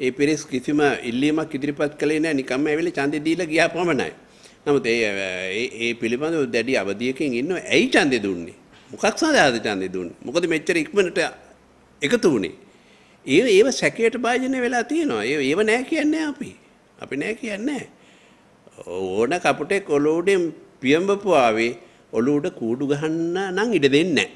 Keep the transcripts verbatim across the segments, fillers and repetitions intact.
ඒ පිරිස් කිසිම ඉල්ලීමක් ඉදිරිපත් කළේ නැහැ නිකම්ම ඇවිල්ලා ඡන්දෙ දීලා ගියා පමණයි. නමුත් ඒ ඒ පිළිබඳව දැඩි අවධියකින් ඉන්නවා. ඇයි ඡන්දෙ දුන්නේ? මොකක් සඳහාද ඡන්දෙ දුන්නේ? මොකද මෙච්චර ඉක්මනට එකතු වුනේ? ඒ ඒව සැකයට භාජනය වෙලා තියෙනවා. ඒ ඒව නැහැ කියන්නේ අපි. අපි නැහැ කියන්නේ. ඕන කපුටෙක් ඔලුවුඩෙන් පියඹපු ආවේ ඔලුවුඩ කූඩු ගහන්න නම් ඉඩ දෙන්නේ නැහැ.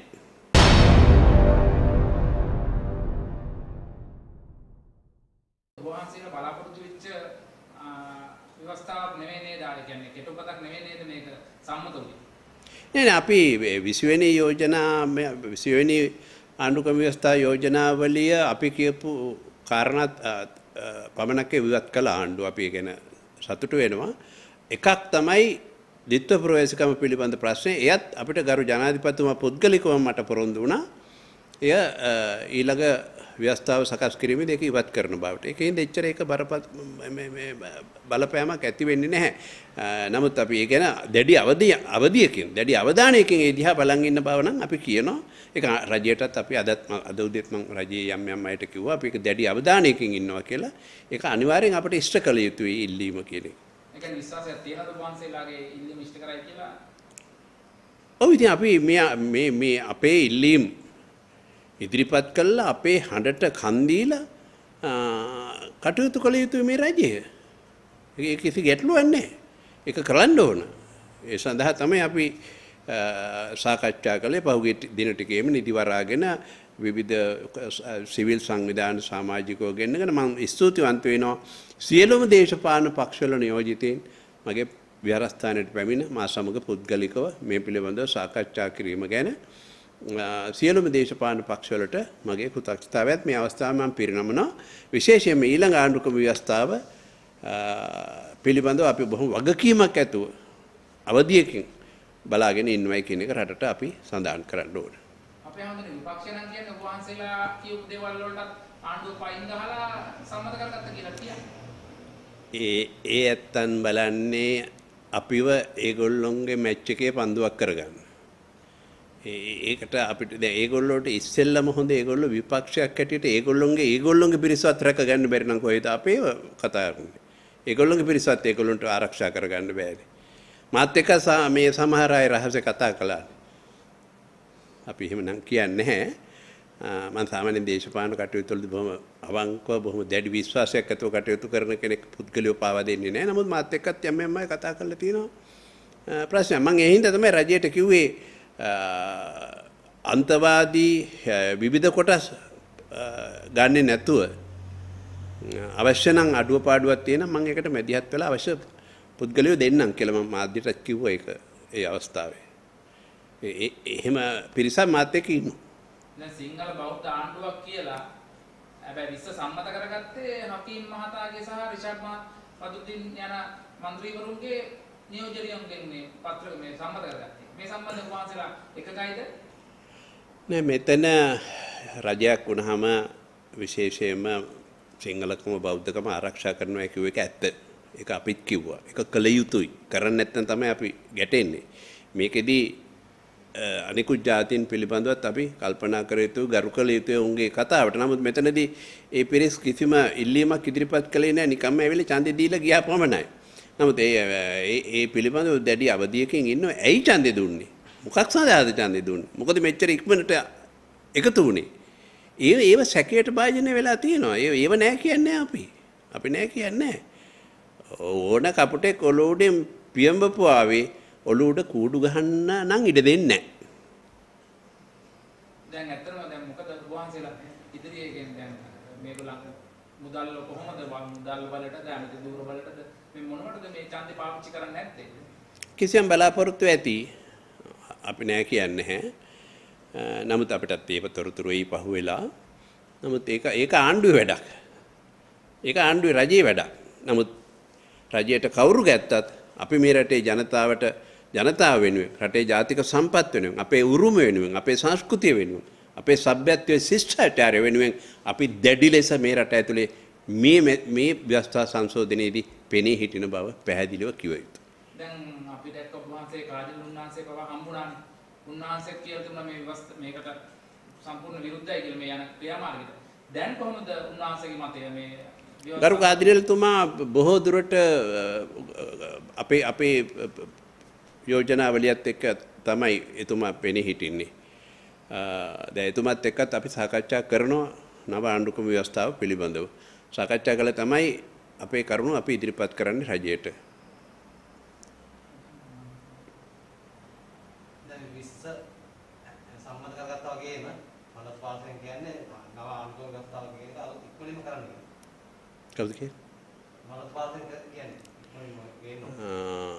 වහන්සේලා බලාපොරොත්තු වෙච්ච ව්‍යවස්ථාවක් නෙවෙයි නේද? ආ කියන්නේ කෙටුපතක් නෙවෙයි නේද මේක සම්මත වුනේ? නෑ නෑ අපි විසි වෙනි යෝජනා විසි වෙනි ආණ්ඩුක්‍රම ව්‍යවස්ථා යෝජනාවලිය අපි කියපු කාරණා පමණක් විවත් කළ ආණ්ඩුව අපි ගැන සතුටු වෙනවා. එකක් තමයි ද්විත්ව ප්‍රවේශකම පිළිබඳ ප්‍රශ්නේ. එයත් අපිට ගරු ජනාධිපතිතුමා පුද්ගලිකව මට පොරොන්දු වුණා. එය ඊළඟ ව්‍යවස්ථාව සකස් කිරීමේදී ඒක ඉවත් කරන බවට. ඒකෙන්ද එච්චර ඒක බරපත් මේ මේ බලපෑමක් ඇති වෙන්නේ නැහැ. නමුත් අපි ඒ ගැන දැඩි අවධිය අවධියකින් දැඩි අවධානයකින් ඒ දිහා බලන් ඉන්න බව නම් අපි කියනවා. ඒක රජයටත් අපි අදත් අද උදේත් මම රජයේ යම් යම් අයට කිව්වා අපි ඒක දැඩි අවධානයකින් ඉන්නවා කියලා. ඒක අනිවාර්යෙන් අපිට ඉෂ්ට කළ යුතුයි ඉල්ලීම කියන එක. ඒ කියන්නේ විශ්වාසයක් තියෙනවද වහන්සේලාගේ ඉල්ලීම ඉෂ්ට කරයි කියලා? ඔව් ඉතින් අපි මේ මේ මේ අපේ ඉල්ලීම් ඉදිරිපත් කළා අපේ හඬට කන් දීලා කටයුතු කළ යුතුයි මේ රජය. ඒක කිසි ගැටලුවක් නැහැ. ඒක කරන්න ඕන. ඒ සඳහා තමයි අපි සාකච්ඡා කළේ පහුගිය දින ටිකේම නිදි වරාගෙන විවිධ සිවිල් සංවිධාන සමාජිකයෝ ගෙන්නගෙන මම ස්තුතිවන්ත වෙනවා සියලුම දේශපාලන පක්ෂවල නියෝජිතයින් මගේ විහාරස්ථානයට පැමිණ මා සමග පුද්ගලිකව මේ පිළිබඳව සාකච්ඡා කිරීම ගැන සියලුම දේශපාලන පක්ෂවලට මගේ කෘතඥතාවයත් මේ අවස්ථාවේ මම පිරිනමනවා. විශේෂයෙන්ම ඊළඟ ආණ්ඩුක්‍රම ව්‍යවස්ථාව පිළිබඳව අපි බොහොම වගකීමක් ඇතුව අවධියකින් බලාගෙන ඉන්නවයි කියන එක රටට අපි සඳහන් කරන්න ඕන. අපේ හැමෝටම විපක්ෂය නම් කියන්නේ ඔබ වහන්සේලා කියපු දේවල් වලට ආණ්ඩුව පයින් ගහලා සම්මත කරගත්ත කියලා කියන්නේ. ඒ ඒ ඇත්තන් බලන්නේ අපිව ඒගොල්ලොන්ගේ මැච් එකේ පන්දුවක් කරගන්න. ඒකට අපිට දැන් ඒගොල්ලෝට ඉස්සෙල්ලම හොඳ ඒගොල්ලෝ විපක්ෂයක් හැටියට ඒගොල්ලොන්ගේ ඒගොල්ලොන්ගේ පිරිසවත් රැක ගන්න බැරි නම් කොහෙද අපේව කතා කරන්නේ. ඒගොල්ලොන්ගේ පිරිසවත් ඒගොල්ලොන්ට ආරක්ෂා කරගන්න බෑනේ. මාත් එක්ක මේ සමහර අය රහසේ කතා කළා. අපි එහෙම නම් කියන්නේ නැහැ. මම සාමාන්‍ය දේශපාලන කටයුතු වලදී බොහොම අවංකව බොහොම දැඩි විශ්වාසයක් ඇතුව කටයුතු කරන කෙනෙක් පුද්ගලියව පාවා දෙන්නේ නැහැ. නමුත් මාත් එක්කත් යම් යම් අය කතා කරලා තියෙනවා ප්‍රශ්න. මම ඒ හින්දා තමයි රජයට කිව්වේ අන්තවාදී විවිධ කොටස් ගන්නේ නැතුව අවශ්‍ය නම් අඩුවපාඩුවක් තියෙනවා මම ඒකට මැදිහත් වෙලා අවශ්‍ය පුද්ගලයෝ දෙන්නම් කියලා මම මාධ්‍යයට කිව්වා ඒක ඒ අවස්ථාවේ. ඒ එහෙම පිරිසක් මාත් එක්ක ඉන්නවා. දැන් සිංහල බෞද්ධ ආණ්ඩුවක් කියලා හැබැයි විශ්ව සම්මත කරගත්තේ හකීම් මහතාගේ සහ රිෂාඩ් පදුද්දීන් යන മന്ത്രിවරුන්ගේ නියෝජනයන්ගෙන් මේ පත්‍ර මේ සම්මත කරගත්තේ. මේ සම්බන්ධව වහන්සේලා එකගයිද? නෑ මෙතන රජයක් වුණාම විශේෂයෙන්ම සිංහලකම බෞද්ධකම ආරක්ෂා කරනවා කියුව එක ඇත්ත. ඒක අපිත් කිව්වා. ඒක කළ යුතුයි. කරන්නේ නැත්නම් තමයි අපි ගැටෙන්නේ. මේකෙදි අනිකුත් ජාතීන් පිළිබඳවත් අපි කල්පනා කර යුතුයි ගරු කළ යුතුයි උන්ගේ කතාවට. නමුත් මෙතනදී ඒ පිරිස් කිසිම ඉල්ලීමක් ඉදිරිපත් කළේ නැහැ. නිකම්ම ඇවිල්ලා ඡන්දෙ දීලා ගියා පමණයි. නමුත් ඒ ඒ පිළිබඳව දැඩි අවධියකින් ඉන්නවා. ඇයි ඡන්දෙ දුන්නේ? මොකක් සඳහාද ඡන්දෙ දුන්නේ? මොකද මෙච්චර ඉක්මනට එකතු වුනේ? ඒ ඒව සැකයට භාජනය වෙලා තියෙනවා. ඒ ඒව නැහැ කියන්නේ අපි. අපි නැහැ කියන්නේ. ඕන කපුටෙක් ඔලුවුඩෙන් පියඹපු ආවේ ඔලුවුඩ කූඩු ගහන්න නම් ඉඩ දෙන්නේ නැහැ. දැන් ඇත්තටම දැන් මොකද වහන්සේලා ඉදිරියෙන් දැන් මේගොල්ලන් මුදල් කොහොමද මුදල් වලටද අනිත් දූර වලටද මේ මොනවටද මේ ඡන්දේ පාවිච්චි කරන්නේ නැත්තේ? කිසියම් බලාපොරොත්තු ඇති අපි නෑ කියන්නේ නැහැ. නමුත් අපිටත් ඒක තොරතුරු එයි පහුවෙලා. නමුත් ඒක ඒක ආණ්ඩුවේ වැඩක්. ඒක ආණ්ඩුවේ රජයේ වැඩක්. නමුත් රජයට කවුරු ගැත්තත් අපි මේ රටේ ජනතාවට ජනතාව වෙනුවෙන් රටේ ජාතික සම්පත් වෙනුවෙන් අපේ උරුම වෙනුවෙන් අපේ සංස්කෘතිය වෙනුවෙන් අපේ සભ્યත්වයේ ශිෂ්ටාචාරය වෙනුවෙන් අපි දැඩි ලෙස මේ රට ඇතුලේ මේ මේ ව්‍යවස්ථා සංශෝධනයේදී පෙනී හිටින බව පැහැදිලිව කිව යුතුයි. දැන් අපි දැක්ක වහන්සේ කාජල් උන්වහන්සේ පවා හම්බුණානේ. උන්වහන්සේ කියලා තුන මේ ව්‍යවස්ථා මේකට සම්පූර්ණ විරුද්ධයි කියලා මේ යන ක්‍රියාමාර්ගයට. දැන් කොහොමද උන්වහන්සේගේ මතය මේ ගරු කාදිනේලතුමා බොහෝ දුරට අපේ අපේ යෝජනාවලියත් එක්ක තමයි එතුමා පෙනී හිටින්නේ. දැන් එතුමාත් එක්කත් අපි සාකච්ඡා කරනවා නව ආණ්ඩුක්‍රම ව්‍යවස්ථාව පිළිබඳව. සාකච්ඡා කළා තමයි අපේ කරුණු අපි ඉදිරිපත් කරන්නේ රජයට. දැන් විශ්ව සම්මත කරගත්තා වගේම මනස් පාසෙන් කියන්නේ නව ආණ්ඩුක්‍රම ව්‍යවස්ථාව කියන එක අලුත් ඉක්මනින්ම කරන්න. කවුද කියන්නේ? මනස් පාසෙන් කියන්නේ ඉක්මනින්ම ගේනවා.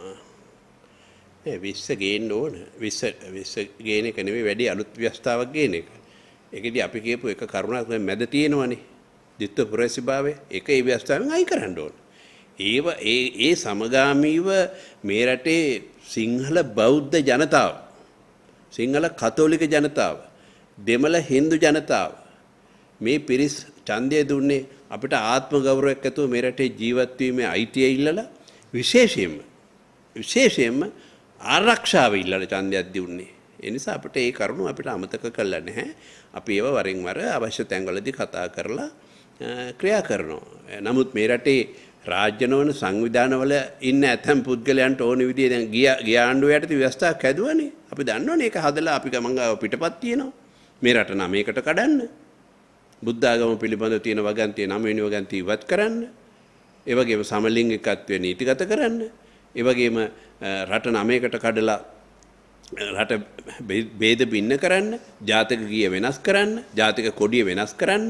ඒ විශ්ව ගේන්න ඕන. විශ්ව විශ්ව ගේන එක නෙවෙයි වැඩි අලුත් ව්‍යවස්ථාවක් ගේන එක. ඒකදී අපි කියපු එක කරුණක් මැද තියෙනවනේ. ditth පුරසිභාවය ඒක ඒ ව්‍යවස්ථාවෙන් අයි කරන්න ඕන. ඒව ඒ ඒ සමගාමීව මේ රටේ සිංහල බෞද්ධ ජනතාව, සිංහල කතෝලික ජනතාව, දෙමළ හින්දු ජනතාව මේ පිරිස් ඡන්දය දුන්නේ අපිට ආත්ම ගෞරවයක් ඇතුව මේ රටේ ජීවත් වීමේ අයිතිය ඉල්ලලා විශේෂයෙන්ම විශේෂයෙන්ම ආරක්ෂාව ඉල්ලලා ඡන්දයක් දුන්නේ. ඒ නිසා අපිට ඒ කරුණු අපිට අමතක කරලා නැහැ. අපි ඒව වරින් වර අවශ්‍ය තැන්වලදී කතා කරලා ක්‍රියා කරනවා. නමුත් මේ රටේ රාජ්‍ය නොවන සංවිධානවල ඉන්න ඇතැම් පුද්ගලයන්ට ඕන විදිහේ දැන් ගිය ගිය ආණ්ඩුව යටතේ ව්‍යවස්ථාවක් හැදුවනේ. අපි දන්නවනේ ඒක හදලා අපි ගමංගාව පිටපත් තියෙනවා. මේ රට නමයකට කඩන්න. බුද්ධ ආගම පිළිබඳව තියෙන වගන්තිය නම වෙනි වගන්තිය ඉවත් කරන්න. ඒ වගේම සමලිංගිකත්වය නීතිගත කරන්න. ඒ වගේම රට නමයකට කඩලා රට ભેද බින්න කරන්න, ජාතික ගීය වෙනස් කරන්න, ජාතික කොඩිය වෙනස් කරන්න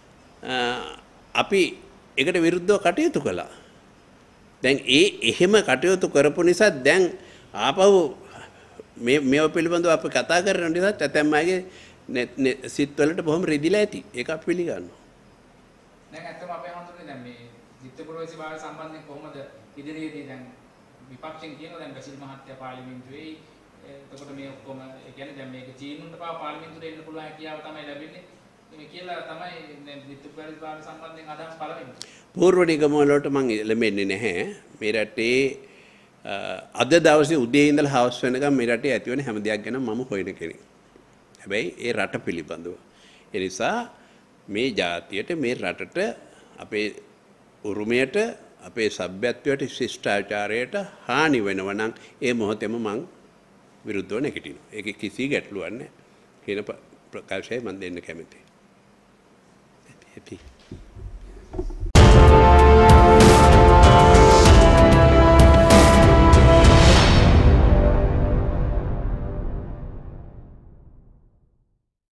අපි ඒකට විරුද්ධව කටයුතු කළා. දැන් ඒ එහෙම කටයුතු කරපු නිසා දැන් ආපහු මේ මේව පිළිබඳව අපි කතා කරන නිසා ඇතැම් අයගේ සිත්වලට බොහොම රිදිලා ඇති. ඒක අපි පිළිගන්නවා. දැන් ඇත්තම අපේ හඳුන්නේ දැන් මේ ditth පුරසිභාවය සම්බන්ධයෙන් කොහොමද ඉදිරියේදී දැන් විපක්ෂෙන් කියනවා දැන් බැසිල් මහත්තයා පාර්ලිමේන්තුවේ එතකොට මේ ඔක්කොම ඒ කියන්නේ දැන් මේක චීනුන්ට පාව පාර්ලිමේන්තුවට එන්න පුළුවන් හැකියාව තමයි ලැබෙන්නේ. මේ කියලා තමයි දැන් ditth පුරසිභාවය සම්බන්ධයෙන් අදහස් පළ වෙන්නේ. පූර්ව නිගමන වලට මම එළඹෙන්නේ නැහැ. මේ රටේ අද දවසේ උදේ ඉඳලා හවස වෙනකම් මේ රටේ ඇති වෙන හැම දෙයක් ගැන මම හොයන කෙනෙක්. හැබැයි ඒ රට පිළිබඳව. ඒ නිසා මේ ජාතියට මේ රටට අපේ උරුමයට අපේ සભ્યත්වයට ශිෂ්ටාචාරයට හානි වෙනවා නම් ඒ මොහොතේම මං විරුද්ධව නැගිටිනවා. ඒක කිසි ගැටලුවක් නැහැ. කියන ප්‍රකාශය මම දෙන්න කැමතියි. happy